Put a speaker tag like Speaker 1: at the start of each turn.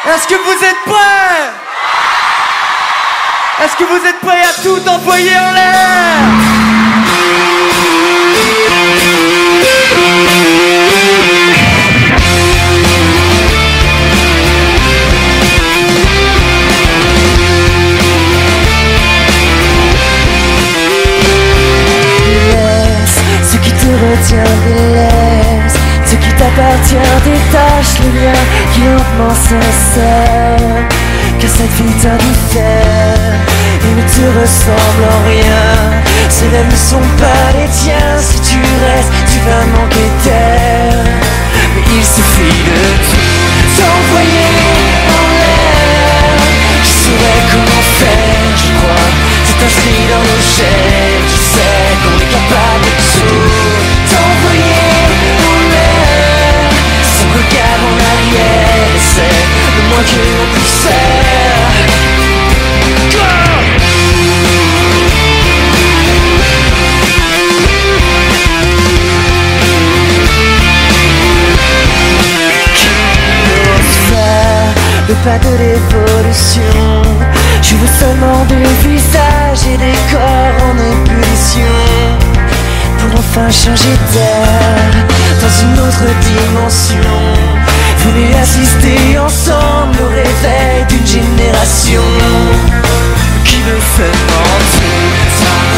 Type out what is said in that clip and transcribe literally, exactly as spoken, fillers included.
Speaker 1: Est-ce que vous êtes prêts? Est-ce que vous êtes prêts à tout envoyer en l'air?
Speaker 2: Laisse ce qui te retient, laisse ce qui t'appartient, détache le lien qui lentement s'installe. Que cette vie t'indiffère et ne te ressemble en rien. Ces rêves ne sont pas les tiens. Si tu restes, tu vas manquer d'air. Mais il suffit de tout t'envoyer en l'air. Je saurais comment faire, je crois. C'est inscrit dans nos gènes. Je sais qu'on est capable de tout t'envoyer en l'air. Sans regard en arrière, et c'est le moins que l'on puisse faire. Le pas de l'évolution, je veux seulement des visages et des corps en ébullition, pour enfin changer d'air, dans une autre dimension. Venez assister ensemble au réveil d'une génération qui me fait mentir.